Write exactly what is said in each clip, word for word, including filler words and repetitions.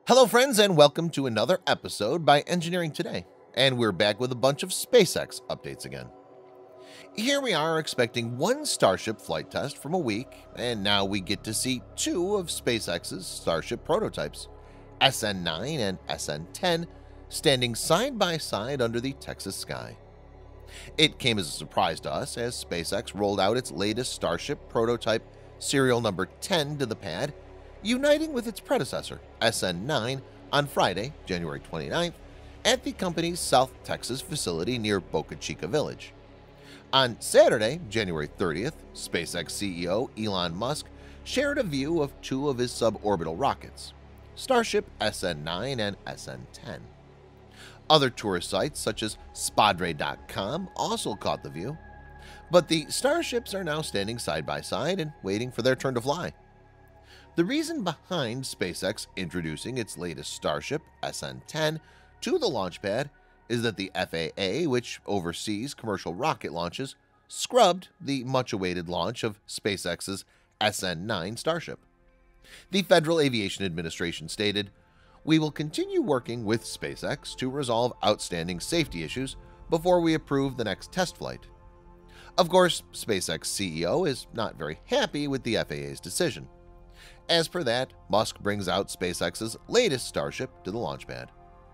Hello friends, and welcome to another episode by Engineering Today, and we're back with a bunch of SpaceX updates again. Here we are expecting one Starship flight test from a week, and now we get to see two of SpaceX's Starship prototypes, S N nine and S N ten, standing side by side under the Texas sky. It came as a surprise to us as SpaceX rolled out its latest Starship prototype serial number ten to the pad, uniting with its predecessor, S N nine, on Friday, January twenty-ninth, at the company's South Texas facility near Boca Chica Village. On Saturday, January thirtieth, SpaceX C E O Elon Musk shared a view of two of his suborbital rockets, Starship S N nine and S N ten. Other tourist sites such as Spadre dot com also caught the view, but the Starships are now standing side by side and waiting for their turn to fly. The reason behind SpaceX introducing its latest Starship, S N ten, to the launch pad is that the F A A, which oversees commercial rocket launches, scrubbed the much-awaited launch of SpaceX's S N nine Starship. The Federal Aviation Administration stated, "We will continue working with SpaceX to resolve outstanding safety issues before we approve the next test flight." Of course, SpaceX C E O is not very happy with the F A A's decision. As per that, Musk brings out SpaceX's latest Starship to the launch pad.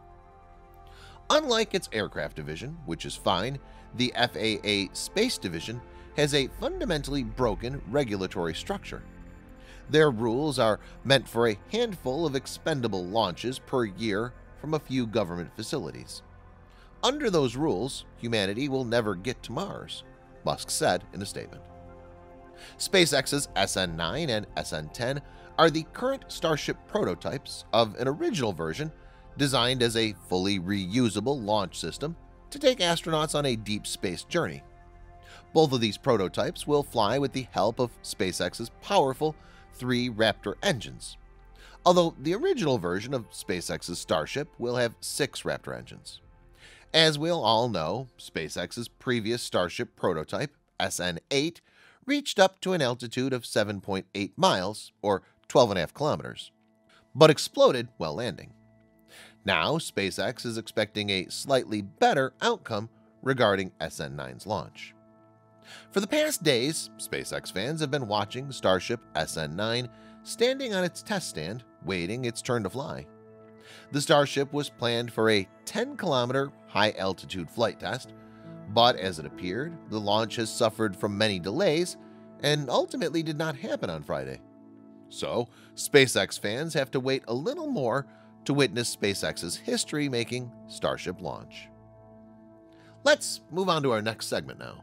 Unlike its aircraft division, which is fine, the F A A Space Division has a fundamentally broken regulatory structure. Their rules are meant for a handful of expendable launches per year from a few government facilities. Under those rules, humanity will never get to Mars, Musk said in a statement. SpaceX's S N nine and S N ten are the current Starship prototypes of an original version designed as a fully reusable launch system to take astronauts on a deep space journey. Both of these prototypes will fly with the help of SpaceX's powerful three Raptor engines, although the original version of SpaceX's Starship will have six Raptor engines. As we'll all know, SpaceX's previous Starship prototype, S N eight, reached up to an altitude of seven point eight miles, or twelve and a half kilometers, but exploded while landing. Now, SpaceX is expecting a slightly better outcome regarding S N nine's launch. For the past days, SpaceX fans have been watching Starship S N nine standing on its test stand, waiting its turn to fly. The Starship was planned for a ten kilometer high-altitude flight test, but as it appeared, the launch has suffered from many delays and ultimately did not happen on Friday. So, SpaceX fans have to wait a little more to witness SpaceX's history-making Starship launch. Let's move on to our next segment now.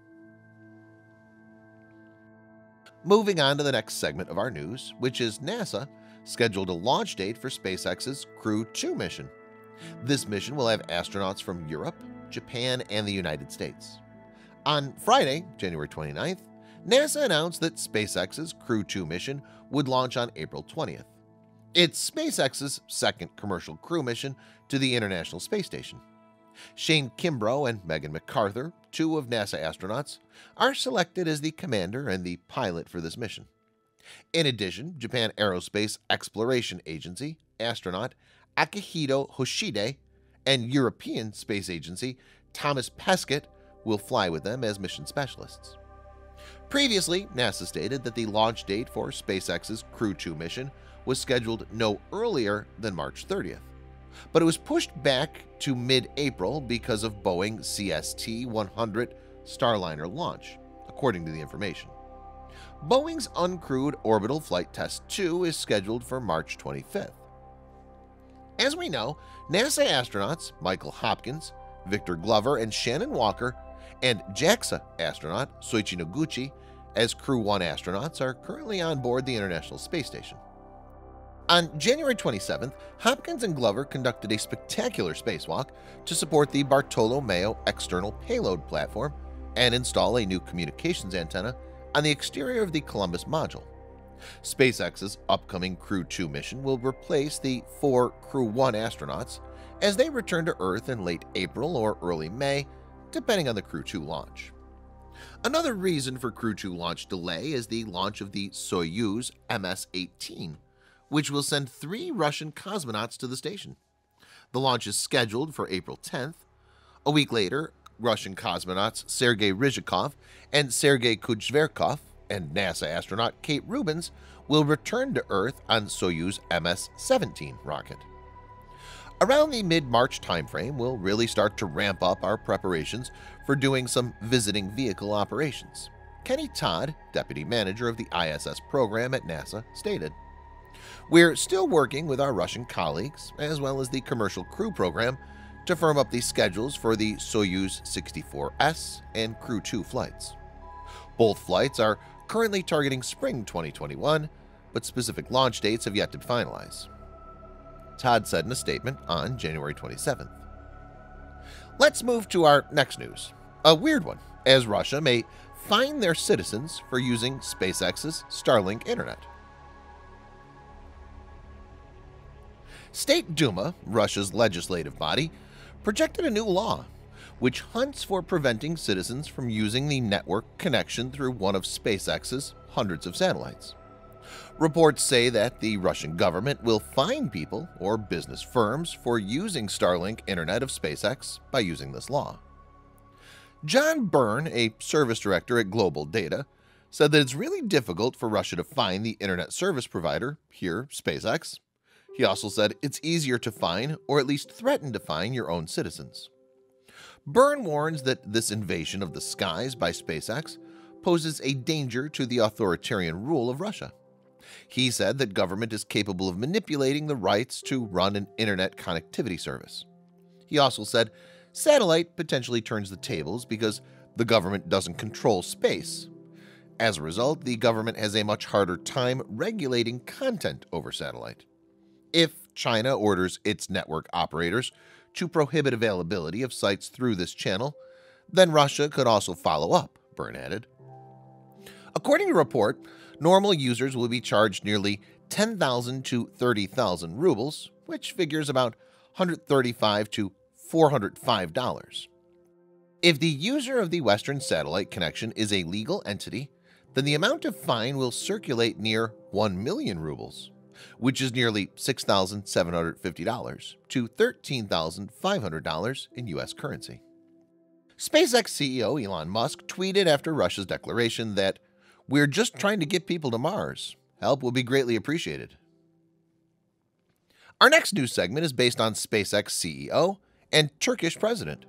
Moving on to the next segment of our news, which is NASA scheduled a launch date for SpaceX's Crew two mission. This mission will have astronauts from Europe, Japan, and the United States. On Friday, January twenty-ninth, NASA announced that SpaceX's Crew two mission would launch on April twentieth. It's SpaceX's second commercial crew mission to the International Space Station. Shane Kimbrough and Megan McArthur, two of NASA astronauts, are selected as the commander and the pilot for this mission. In addition, Japan Aerospace Exploration Agency astronaut Akihito Hoshide and European Space Agency Thomas Pesquet will fly with them as mission specialists. Previously, NASA stated that the launch date for SpaceX's Crew two mission was scheduled no earlier than March thirtieth, but it was pushed back to mid-April because of Boeing C S T one hundred Starliner launch, according to the information. Boeing's Uncrewed Orbital Flight Test two is scheduled for March twenty-fifth. As we know, NASA astronauts Michael Hopkins, Victor Glover, and Shannon Walker, and JAXA astronaut Soichi Noguchi as Crew one astronauts are currently on board the International Space Station. On January twenty-seventh, Hopkins and Glover conducted a spectacular spacewalk to support the Bartolomeo External Payload Platform and install a new communications antenna on the exterior of the Columbus module. SpaceX's upcoming Crew two mission will replace the four Crew one astronauts as they return to Earth in late April or early May, depending on the Crew two launch. Another reason for Crew two launch delay is the launch of the Soyuz M S eighteen, which will send three Russian cosmonauts to the station. The launch is scheduled for April tenth. A week later, Russian cosmonauts Sergei Ryzhikov and Sergei Kuchverkov and NASA astronaut Kate Rubins will return to Earth on Soyuz M S seventeen rocket. Around the mid-March timeframe, we'll really start to ramp up our preparations for doing some visiting vehicle operations, Kenny Todd, deputy manager of the I S S program at NASA, stated. We're still working with our Russian colleagues, as well as the commercial crew program, to firm up the schedules for the Soyuz sixty-four S and Crew two flights. Both flights are currently targeting spring twenty twenty-one, but specific launch dates have yet to be finalized, Todd said in a statement on January twenty-seventh. Let's move to our next news, a weird one, as Russia may fine their citizens for using SpaceX's Starlink internet. State Duma, Russia's legislative body, projected a new law which hunts for preventing citizens from using the network connection through one of SpaceX's hundreds of satellites. Reports say that the Russian government will fine people or business firms for using Starlink internet of SpaceX by using this law. John Byrne, a service director at Global Data, said that it's really difficult for Russia to fine the internet service provider, here SpaceX. He also said it's easier to fine or at least threaten to fine your own citizens. Byrne warns that this invasion of the skies by SpaceX poses a danger to the authoritarian rule of Russia. He said that government is capable of manipulating the rights to run an internet connectivity service. He also said satellite potentially turns the tables because the government doesn't control space. As a result, the government has a much harder time regulating content over satellite. If China orders its network operators to prohibit availability of sites through this channel, then Russia could also follow up, Byrne added. According to a report, normal users will be charged nearly ten thousand to thirty thousand rubles, which figures about one hundred thirty-five to four hundred five dollars. If the user of the Western satellite connection is a legal entity, then the amount of fine will circulate near one million rubles, which is nearly six thousand seven hundred fifty dollars to thirteen thousand five hundred dollars in U S currency. SpaceX C E O Elon Musk tweeted after Russia's declaration that we're just trying to get people to Mars. Help will be greatly appreciated. Our next news segment is based on SpaceX C E O and Turkish president.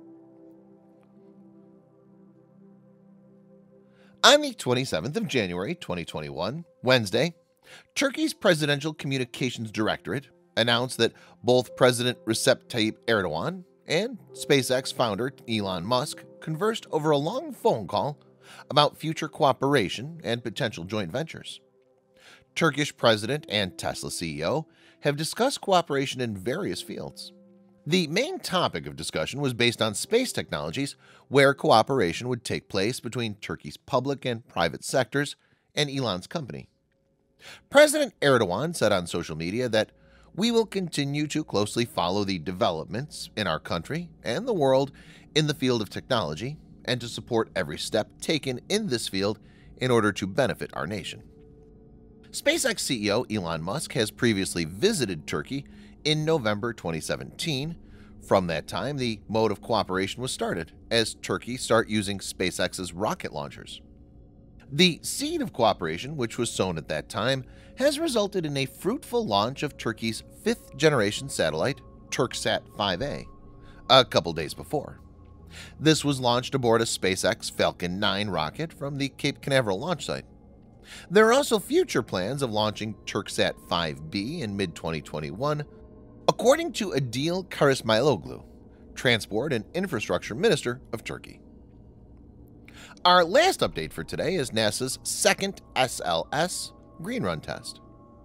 On the twenty-seventh of January twenty twenty-one, Wednesday, Turkey's Presidential Communications Directorate announced that both President Recep Tayyip Erdogan and SpaceX founder Elon Musk conversed over a long phone call about future cooperation and potential joint ventures. Turkish President and Tesla C E O have discussed cooperation in various fields. The main topic of discussion was based on space technologies, where cooperation would take place between Turkey's public and private sectors and Elon's company. President Erdogan said on social media that we will continue to closely follow the developments in our country and the world in the field of technology and to support every step taken in this field in order to benefit our nation. SpaceX C E O Elon Musk has previously visited Turkey in November twenty seventeen. From that time, the mode of cooperation was started as Turkey started using SpaceX's rocket launchers. The seed of cooperation, which was sown at that time, has resulted in a fruitful launch of Turkey's fifth-generation satellite, Turksat five A, a couple days before. This was launched aboard a SpaceX Falcon nine rocket from the Cape Canaveral launch site. There are also future plans of launching Turksat five B in mid twenty twenty-one, according to Adil Karismailoglu, Transport and Infrastructure Minister of Turkey. Our last update for today is NASA's second S L S green run test.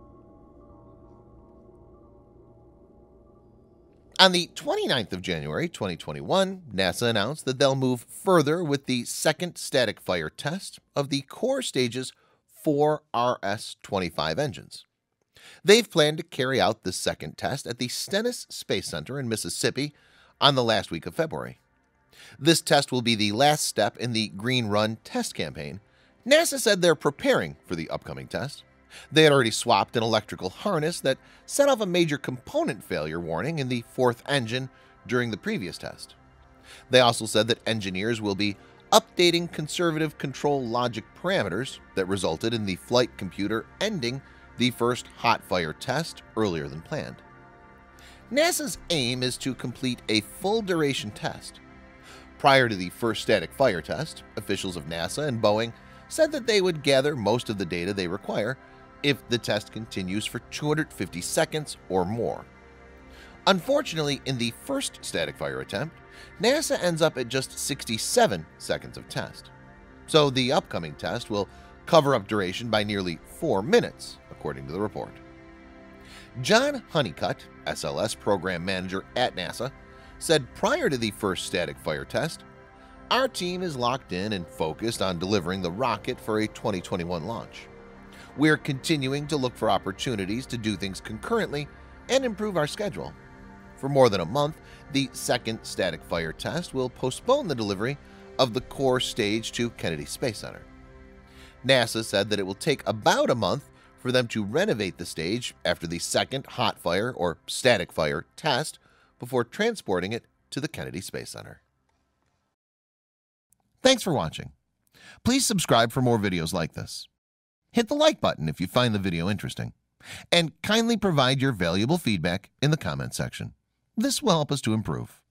On the twenty-ninth of January twenty twenty-one, NASA announced that they'll move further with the second static fire test of the core stage's four R S twenty-five engines. They've planned to carry out the second test at the Stennis Space Center in Mississippi on the last week of February. This test will be the last step in the Green Run test campaign. NASA said they're preparing for the upcoming test. They had already swapped an electrical harness that set off a major component failure warning in the fourth engine during the previous test. They also said that engineers will be updating conservative control logic parameters that resulted in the flight computer ending the first hot fire test earlier than planned. NASA's aim is to complete a full duration test. Prior to the first static fire test, officials of NASA and Boeing said that they would gather most of the data they require if the test continues for two hundred fifty seconds or more. Unfortunately, in the first static fire attempt, NASA ends up at just sixty-seven seconds of test. So the upcoming test will cover up duration by nearly four minutes, according to the report. John Honeycutt, S L S program manager at NASA, said prior to the first static fire test, "Our team is locked in and focused on delivering the rocket for a twenty twenty-one launch. We're continuing to look for opportunities to do things concurrently and improve our schedule. For more than a month, the second static fire test will postpone the delivery of the core stage to Kennedy Space Center." NASA said that it will take about a month for them to renovate the stage after the second hot fire or static fire test before transporting it to the Kennedy Space Center. Thanks for watching. Please subscribe for more videos like this. Hit the like button if you find the video interesting, and kindly provide your valuable feedback in the comment section. This will help us to improve.